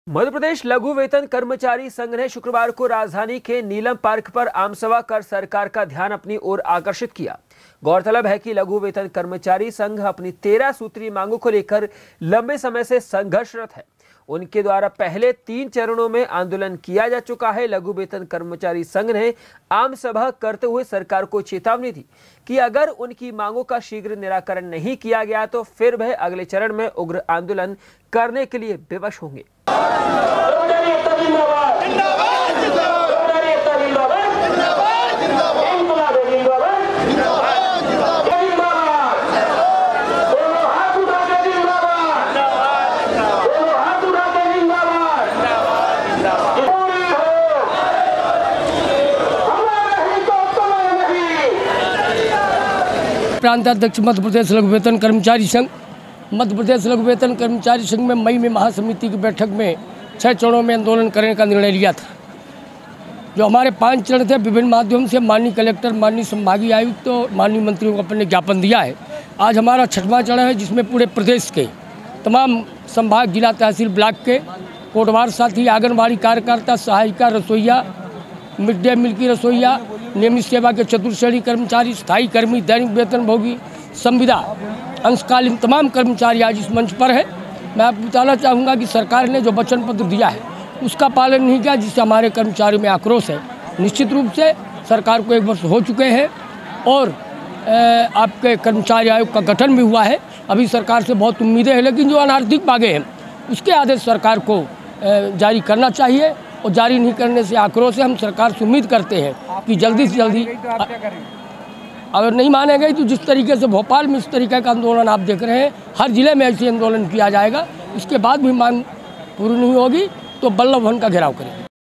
मध्य प्रदेश लघु वेतन कर्मचारी संघ ने शुक्रवार को राजधानी के नीलम पार्क पर आमसभा कर सरकार का ध्यान अपनी ओर आकर्षित किया। गौरतलब है कि लघु वेतन कर्मचारी संघ अपनी 13 सूत्रीय मांगों को लेकर लंबे समय से संघर्षरत है। उनके द्वारा पहले 3 चरणों में आंदोलन किया जा चुका है। लघु वेतन कर्मचारी संघ ने आम सभा करते हुए सरकार को चेतावनी दी कि अगर उनकी मांगों का शीघ्र निराकरण नहीं किया गया तो फिर वह अगले चरण में उग्र आंदोलन करने के लिए विवश होंगे। प्रांताध्यक्ष मध्य प्रदेश लघु वेतन कर्मचारी संघ। मध्य प्रदेश लघु वेतन कर्मचारी संघ में मई में महासमिति की बैठक में 6 चरणों में आंदोलन करने का निर्णय लिया था। जो हमारे 5 चरण थे, विभिन्न माध्यम से माननीय कलेक्टर, माननीय संभागीय आयुक्त तो माननीय मंत्रियों को अपने ज्ञापन दिया है। आज हमारा 6वां चरण है, जिसमें पूरे प्रदेश के तमाम संभाग, जिला, तहसील, ब्लॉक के कोटवार साथी, आंगनबाड़ी कार्यकर्ता, सहायिका, रसोईया, मिड डे मील की रसोईया, नियमित सेवा के चतुर्श्रेणी कर्मचारी, स्थायी कर्मी, दैनिक वेतन भोगी, संविदा, अंशकालीन तमाम कर्मचारी आज इस मंच पर है। मैं आपको बताना चाहूँगा कि सरकार ने जो वचन पत्र दिया है उसका पालन नहीं किया, जिससे हमारे कर्मचारियों में आक्रोश है। निश्चित रूप से सरकार को 1 वर्ष हो चुके हैं और आपके कर्मचारी आयोग का गठन भी हुआ है। अभी सरकार से बहुत उम्मीदें हैं, लेकिन जो अनार्थिक मांगे हैं उसके आदेश सरकार को जारी करना चाहिए और जारी नहीं करने से आक्रोश है। हम सरकार से उम्मीद करते हैं कि जल्दी से जल्दी, अगर नहीं माने गए तो जिस तरीके से भोपाल में इस तरीके का आंदोलन आप देख रहे हैं, हर जिले में ऐसे आंदोलन किया जाएगा। इसके बाद भी मांग पूरी नहीं होगी तो वल्लभ भवन का घेराव करेंगे।